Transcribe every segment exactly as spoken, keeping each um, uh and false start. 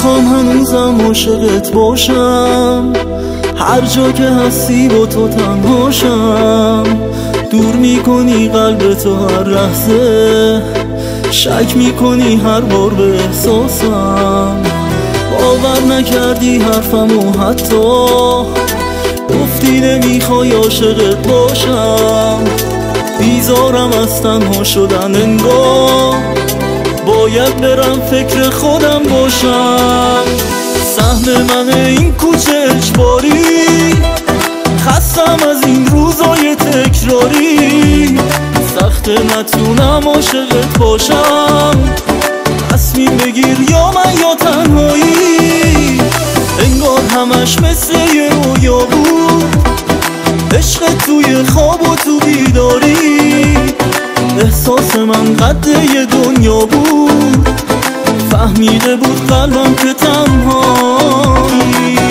میخوام هنوزم عاشقت باشم، هر جا که هستی با تو تنهاشم. دور میکنی قلب تو هر لحظه، شک میکنی هر بار به احساسم. باور نکردی حرفمو حتی، گفتی نمیخوای عاشقت باشم. بیزارم از تنها شدن انگار، باید برم فکر خودم باشم. سهم من این کوچه اجباری، خستم از این روزای تکراری. سخت نتونم عاشقت باشم، تصمیم بگیر یا من یا تنهایی. انگار همش مثل یه رویا بود، عشق توی خواب و تو بیداری. احساس من قد یه دنیا بود، فهمیده بود قلبم که تنهایی.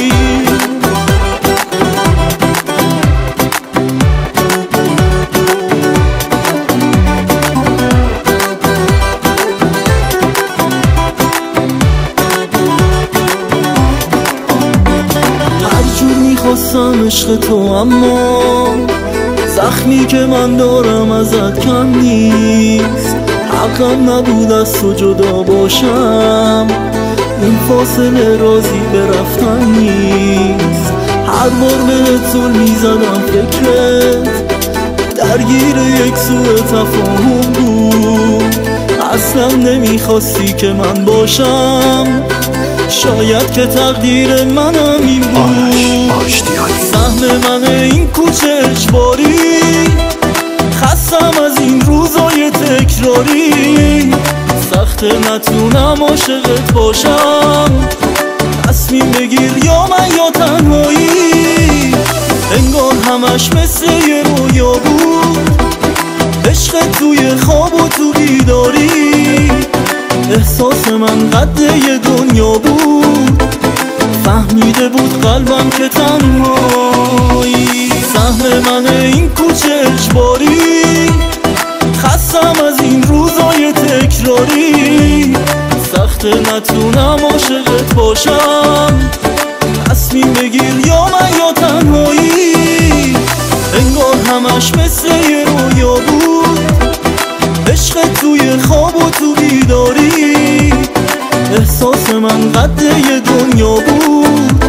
هر جور میخواستم عشق تو، اما زخمی که من دارم ازت کم نیست. حقم نبود از تو جدا باشم، این فاصله رازی به رفتن نیست. هر بار بهت زل میزدم فکرت، درگیر یک سوء تفاهم بود. اصلا نمیخواستی که من باشم، شاید که تقدیر منم این بود. سهم من این کوچه اجباری، خستم از این روزای تکراری. سخت نتونم عاشقت باشم، تصمیم بگیر یا من یا تنهایی. انگار همش مثل یه رویا بود، عشق توی خواب و تو بیداری. احساس من قد یه دنیا بود، فهمیده بود قلبم که تنهایی. سهم من این کوچه اجباری، خستم از این روزای تکراری. سخت نتونم عاشقت باشم، تصمیم بگیر یا من یا تنهایی. انگار همش مثل یه رویا بود، عشق توی خواب و تو بیداری. احساس من قد یه دنیا بود،